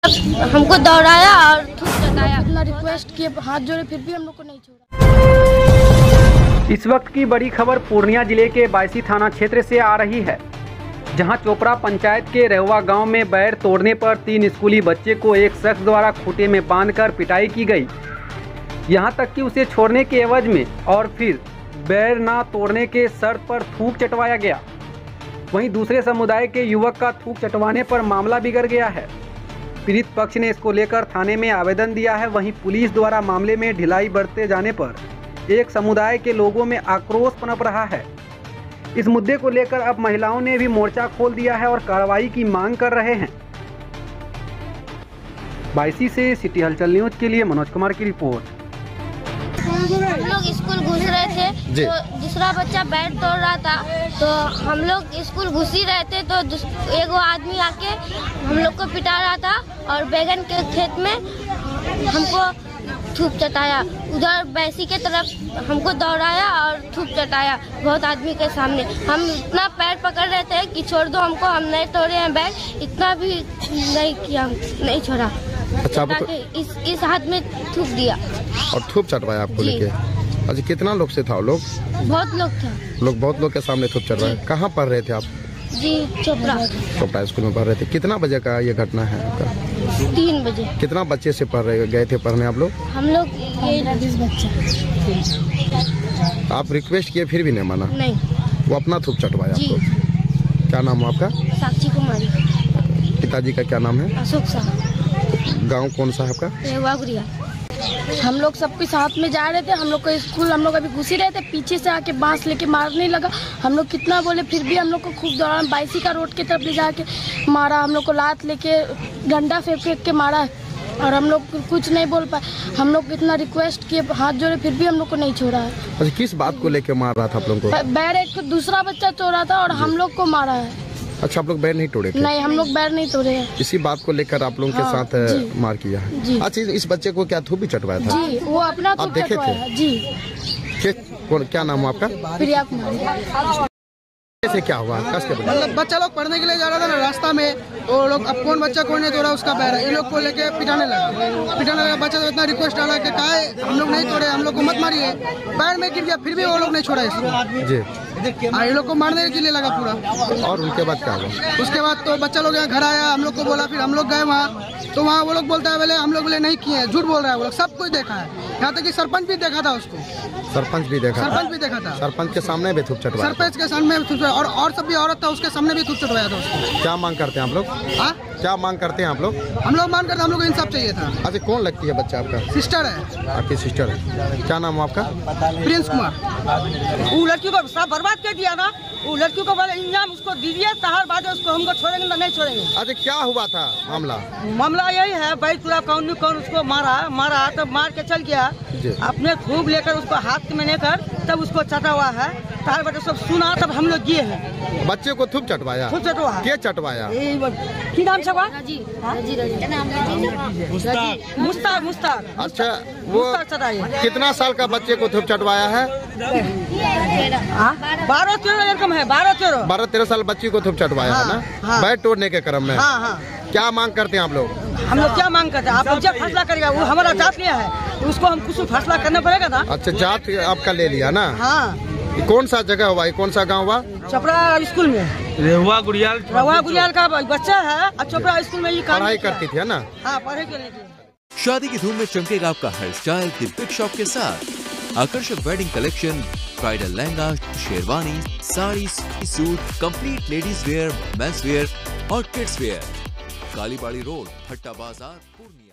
हमको दौड़ाया और थूक चटाया। इतना रिक्वेस्ट किए, हाथ जोड़े, फिर भी हम लोग को नहीं छोड़ा। इस वक्त की बड़ी खबर पूर्णिया जिले के बायसी थाना क्षेत्र से आ रही है, जहां चोपड़ा पंचायत के रेहवा गांव में बैर तोड़ने पर 3 स्कूली बच्चे को एक शख्स द्वारा खूंटे में बांधकर पिटाई की गई। यहां तक कि उसे छोड़ने के एवज में और फिर बैर ना तोड़ने के शर्त पर थूक चटवाया गया। वहीं दूसरे समुदाय के युवक का थूक चटवाने पर मामला बिगड़ गया है। पीड़ित पक्ष ने इसको लेकर थाने में आवेदन दिया है। वहीं पुलिस द्वारा मामले में ढिलाई बरते जाने पर एक समुदाय के लोगों में आक्रोश पनप रहा है। इस मुद्दे को लेकर अब महिलाओं ने भी मोर्चा खोल दिया है और कार्रवाई की मांग कर रहे हैं। बायसी से सिटी हलचल न्यूज के लिए मनोज कुमार की रिपोर्ट। हम लोग स्कूल घुस रहे थे तो दूसरा बच्चा बैट तोड़ रहा था, तो हम लोग स्कूल घुस ही रहे थे तो एक आदमी आके हम लोग को पिटा रहा था और बैगन के खेत में हमको थूक चटाया। उधर बैसी के तरफ हमको दौड़ाया और थूक चटाया बहुत आदमी के सामने। हम इतना पैर पकड़ रहे थे कि छोड़ दो हमको, हम नहीं तोड़े हैं बैग, इतना भी नहीं किया, नहीं छोड़ा। अच्छा, इस हाथ में थूक दिया और थूक चटवाया आपको लेके। अच्छा, कितना लोग से था वो लोग? बहुत लोग था। बहुत लोग के सामने थूक चटवाया। कहाँ पढ़ रहे थे आप? जी चोपड़ा स्कूल में पढ़ रहे थे। कितना बजे का ये घटना है आपका? 3 बजे। कितना बच्चे से गए थे पढ़ने आप लोग? हम लोग 20 बच्चा। आप रिक्वेस्ट किए फिर भी नहीं माना? नहीं, वो अपना थूक चटवाया आपको। क्या नाम है आपका? साक्षी कुमारी। पिताजी का क्या नाम है? अशोक साहब। गांव कौन सा है आपका? रेहवा गुड़िया। हम लोग सब कुछ साथ में जा रहे थे। हम लोग को स्कूल, हम लोग अभी घुस ही रहे थे, पीछे से आके बांस लेके मारने लगा। हम लोग कितना बोले फिर भी हम लोग को खूब दौड़ान, बायसी का रोड की तरफ ले जाके मारा। हम लोग को लात लेके डंडा फेंक के मारा और हम लोग कुछ नहीं बोल पाए। हम लोग इतना रिक्वेस्ट किए, हाथ जोड़े, फिर भी हम लोग को नहीं छोड़ा है। अच्छा, किस बात को लेके मार रहा था आप लोगों को? बैर एक दूसरा बच्चा तोड़ा था और हम लोग को मारा है। अच्छा, आप लोग बैर नहीं तोड़े थे? नहीं, हम लोग बैर नहीं तोड़े हैं। इसी बात को लेकर आप लोगों के साथ मार किया है? जी। अच्छा, इस बच्चे को क्या थूक भी चटवाया था? जी, वो अपना थूक चटवाया। जी। क्या नाम है आपका? प्रिया कुमारी। कैसे क्या हुआ? मतलब बच्चा लोग पढ़ने के लिए जा रहा था ना, रास्ता में वो लोग, अब कौन बच्चा कौन नहीं तोड़ा उसका पैर, ये लोग को लेके पिटाने लगा। बच्चा तो इतना रिक्वेस्ट डाला कि कहा हम लोग नहीं तोड़े, हम लोग को मत मारिए। पैर में गिर गया, फिर भी वो लोग नहीं छोड़ा इसको जी। ये लोग को मारने के लिए लगा पूरा। और उनके बाद क्या हुआ? उसके बाद तो बच्चा लोग यहाँ घर आया, हम लोग को बोला, फिर हम लोग गए वहाँ, तो वहाँ वो लोग बोलता है बोले हम लोग बोले नहीं किए, झूठ बोल रहा है वो लोग। सब कुछ देखा है, यहाँ तक कि सरपंच भी देखा था उसको। सरपंच भी देखा? सरपंच भी देखा था। सरपंच के सामने भी थूक चटवाया? सरपंच के सामने भी थूक चटवाया और सब भी औरत था उसके सामने भी थूक चटवाया था उसको। क्या मांग करते हैं आप लोग? क्या मांग करते हैं आप लोग? हम लोग मांग करते हैं, हम लोग को इंसाफ चाहिए था। अच्छा, कौन लगती है बच्चा आपका? सिस्टर है। आपकी सिस्टर है। क्या नाम है आपका? प्रिंस कुमार। वो लड़की को सब बर्बाद कर दिया ना, वो लड़की को बोले इंजाम उसको दीजिए, शहर बाद उसको हमको छोड़ेंगे ना, नहीं छोड़ेंगे। अच्छा, क्या हुआ था मामला? मामला यही है भाई, पूरा कौन उसको मारा तो मार के चल गया, अपने खूब लेकर उसको हाथ में लेकर तब उसको चटा हुआ है। तार बच्चे सब सुना, तब हम लोग गए हैं। बच्चे को थूक चटवाया? खूब चटवा। क्या चटवाया? की नाम से? मुस्ताक। अच्छा, वो कितना साल का बच्चे को थूक चटवाया है? 12-13 कम है। 12-13 साल बच्ची को थूक चटवाया है ना, बैट तोड़ने के क्रम में। क्या मांग करते हैं आप लोग? हम लोग क्या मांग करते हैं? आप जब फैसला करेगा, वो हमारा जात लिया है, उसको हम कुछ फैसला करना पड़ेगा ना। अच्छा, जात आपका ले लिया ना? हाँ। कौन सा जगह हुआ? कौन सा गांव हुआ? चोपड़ा स्कूल में। रेहवा गुड़ियाल का बच्चा है, चोपड़ा स्कूल में ये पढ़ाई करती थी ना? हाँ, पढ़ाई करती। शादी की धूम में चमकेगा आपका हेयर स्टाइल दिलपिक शॉप के साथ। आकर्षक wedding collection, bridal lehenga, sherwani, sari, suit, complete ladies wear, men's wear और kids wear. Kalibari road, Bhatta Bazaar, Purnia.